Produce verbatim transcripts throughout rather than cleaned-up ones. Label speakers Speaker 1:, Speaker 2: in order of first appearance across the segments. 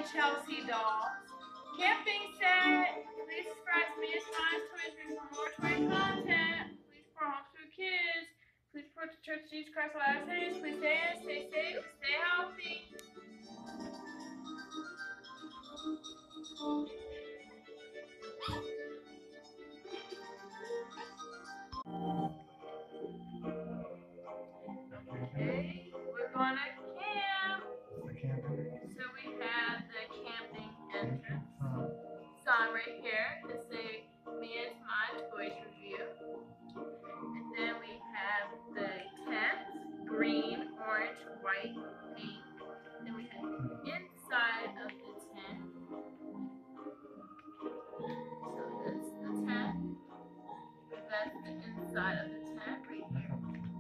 Speaker 1: Chelsea dolls. Camping set. Please subscribe to MIAANDTAMYIATOYSREView for more toy content. Please support homeschool kids. Please support the Church of Jesus Christ of Latter-day Saints. Please stay in, stay safe, and stay healthy. Okay, we're gonna camp. So we have the camping entrance sign right here to say MIAANDTAMYIATOYSREView. And then we have the tent, green, orange, white, pink. Then we have inside of the tent. So that's the tent. That's the inside of the tent right here.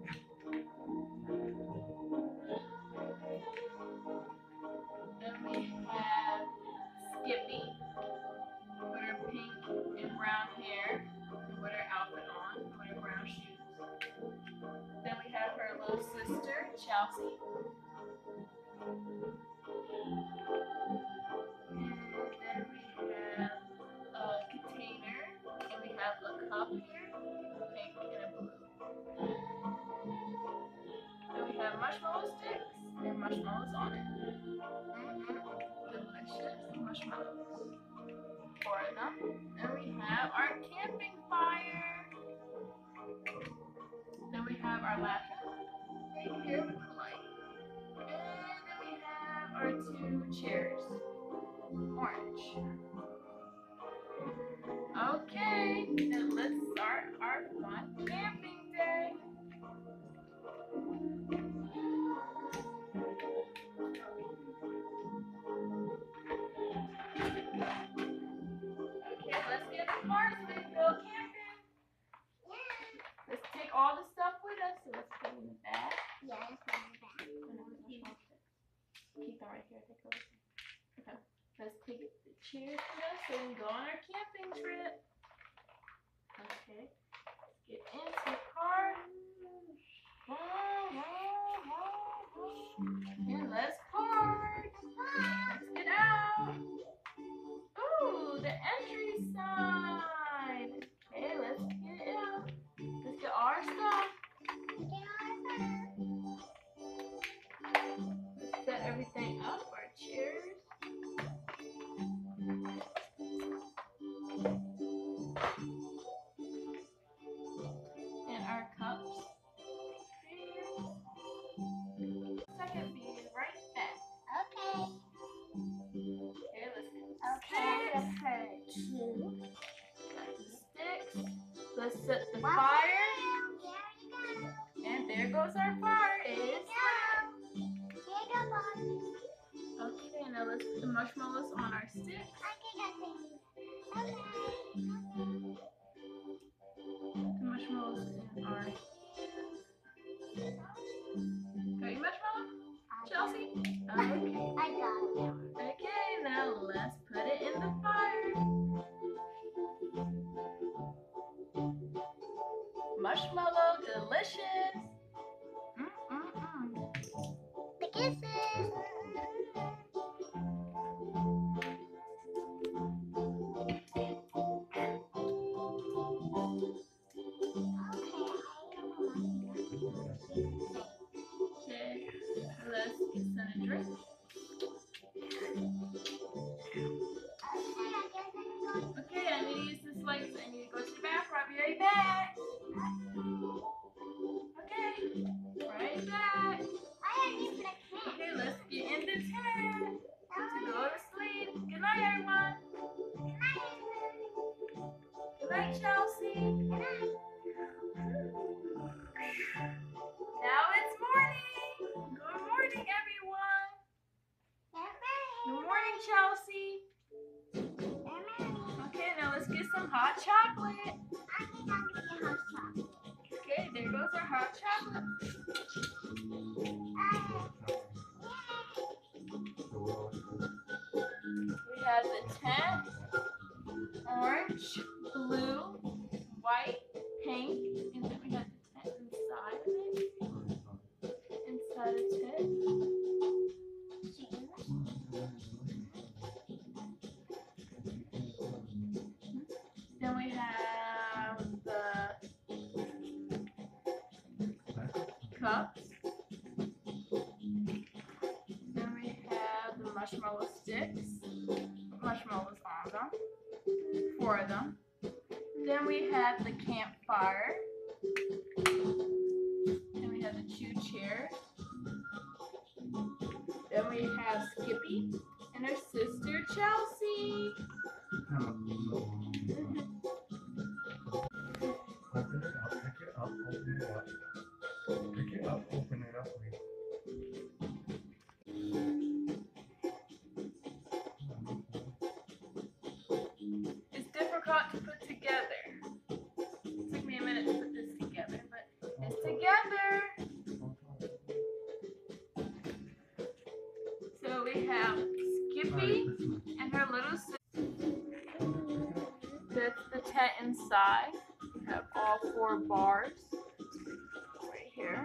Speaker 1: Then we have Skippy with her pink and brown hair and with her outfit on, with her brown shoes. Then we have her little sister, Chelsea. And then we have a container, and we have a cup here, pink and a blue. Then we have marshmallow sticks and marshmallows on it. Mm-hmm. Delicious marshmallows. Four of them. Then we have our camping fire. Then we have our laptop right here with the light. And then we have our two chairs. Orange. Okay, then let's start our fun camping day. Okay, let's get the car so we can go camping. Yeah. Let's take all the stuff with us. So let's put it in the bag.
Speaker 2: Yeah, let's put it in the bag.
Speaker 1: Keep them right here. Take those. Okay. Let's take the chairs with us so we can go on our camping trip. Okay. Let's get into the car. And let's park. Let's get out. Ooh, the entry sign. Okay, let's get out. Let's get our stuff. Let's set everything up. Our chairs. And our cups. Second be right back.
Speaker 2: Okay.
Speaker 1: Okay, let's get
Speaker 2: Okay,
Speaker 1: sticks.
Speaker 2: okay. Two.
Speaker 1: Got the sticks. Let's set the
Speaker 2: One.
Speaker 1: fire.
Speaker 2: There you go.
Speaker 1: And there goes our fire. It's
Speaker 2: Here you go, Barbie.
Speaker 1: okay, now let's put the marshmallows on our sticks.
Speaker 2: Okay, okay.
Speaker 1: The marshmallows in our got your marshmallow? Chelsea? Okay.
Speaker 2: I got it.
Speaker 1: Okay, now let's put it in the fire. Marshmallow delicious. Mm-mm-mm.
Speaker 2: The kisses.
Speaker 1: Okay, let's get some drink. Okay, I need to use this light, so I need to go to the bathroom. I'll be right back. Okay, right back. Okay, let's get in the tent to go to sleep. Good night, everyone. Good night, Chelsea. Now it's morning. Good morning, everyone. Good morning, Chelsea. Okay, now let's get some hot chocolate. Okay, there goes our hot chocolate. We have the tent, orange, blue, white, pink, and then we have the tent inside of it. Inside the tent. cups. Then we have the marshmallow sticks, marshmallows on them, four of them. Then we have the campfire. Then we have the two chairs. Then we have Skippy and her sister Chelsea.
Speaker 3: Open it up, pick it up, open it up. Pick it up, open it up, please.
Speaker 1: It's difficult to put together. It took me a minute to put this together, but it's together. So we have Skippy and her little sister. That's the tent inside. We have all four bars right here.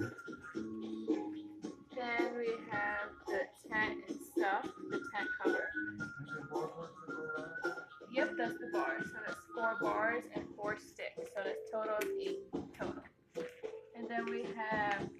Speaker 1: Then we have the tent itself, the tent cover. Yep, that's the bars. So that's four bars and four sticks. So that's total of eight total. And then we have